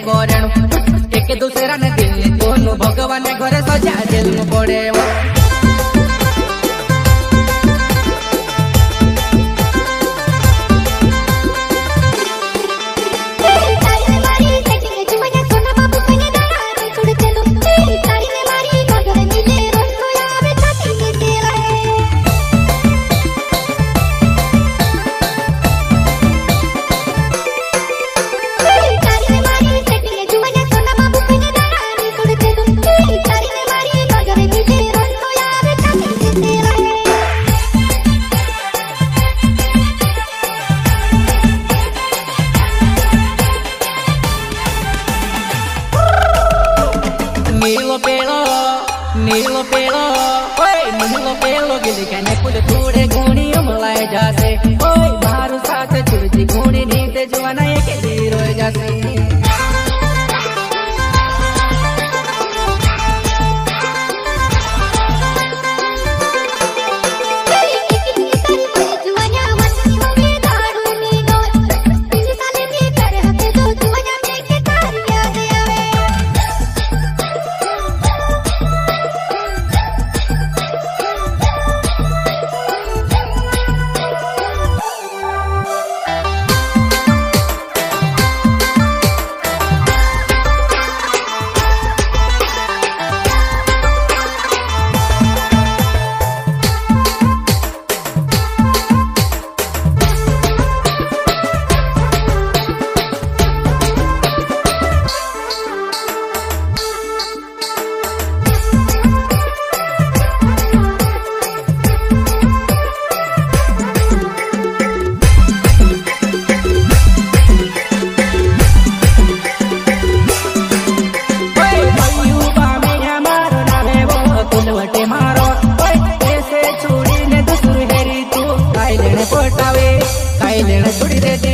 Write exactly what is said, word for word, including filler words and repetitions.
करेणु एक दूसरा ने दिल दोनों भगवान घरे सजा दिल पड़े नीलो पेलो नीलो पेलो ओए नीलो पेलो गिली कने कुल थोड़े गुणी उमलाए जासे ओए मारू साथ चुरजी गुणी नीते जुआना एक हीरो जासे पोटावे काई लेना छोड़ी दे।